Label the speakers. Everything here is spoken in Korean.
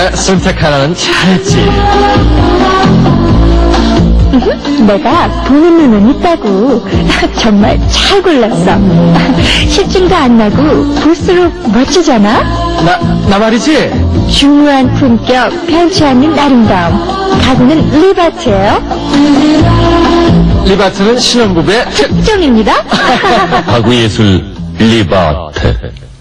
Speaker 1: 선택 하나는 잘했지.
Speaker 2: 내가 보는 눈은 있다고. 정말 잘 골랐어. 실증도 안 나고 볼수록 멋지잖아.
Speaker 1: 나 말이지?
Speaker 2: 중후한 품격, 변치 않는 아름다움. 가구는 리바트예요.
Speaker 1: 리바트는 신혼부부의
Speaker 2: 특종입니다.
Speaker 3: 가구예술 리바트.